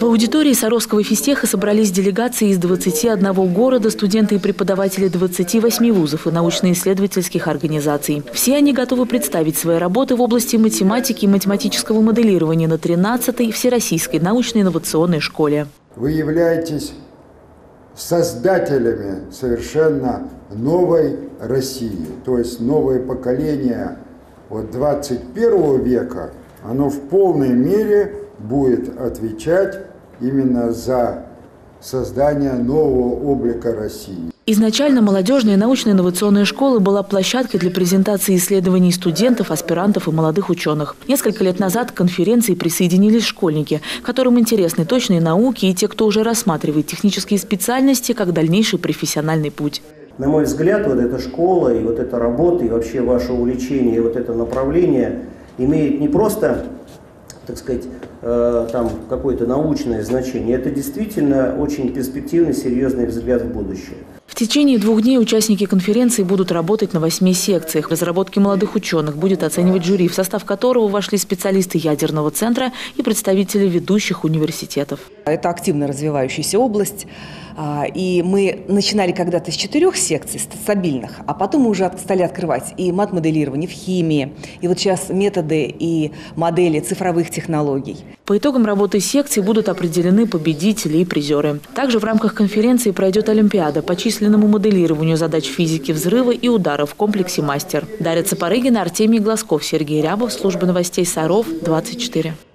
В аудитории Саровского физтеха собрались делегации из 21 города, студенты и преподаватели 28 вузов и научно-исследовательских организаций. Все они готовы представить свои работы в области математики и математического моделирования на 13-й Всероссийской научно-инновационной школе. Вы являетесь создателями совершенно новой России, то есть новое поколение 21 века, оно в полной мере будет отвечать именно за создание нового облика России. Изначально молодежная научно-инновационная школа была площадкой для презентации исследований студентов, аспирантов и молодых ученых. Несколько лет назад к конференции присоединились школьники, которым интересны точные науки и те, кто уже рассматривает технические специальности как дальнейший профессиональный путь. На мой взгляд, вот эта школа и вот эта работа, и вообще ваше увлечение, и вот это направление имеет не просто, так сказать, там какое-то научное значение. Это действительно очень перспективный, серьезный взгляд в будущее. В течение 2 дней участники конференции будут работать на 8 секциях. Разработки молодых ученых будет оценивать жюри, в состав которого вошли специалисты ядерного центра и представители ведущих университетов. Это активно развивающаяся область. И мы начинали когда-то с 4 секций стабильных, а потом мы уже стали открывать и мат-моделирование в химии, и вот сейчас методы и модели цифровых технологий. По итогам работы секций будут определены победители и призеры. Также в рамках конференции пройдет олимпиада по численному моделированию задач физики взрыва и удара в комплексе «Мастер». Дарья Цапарыгина, Артемий Глазков, Сергей Рябов, служба новостей Саров, 24.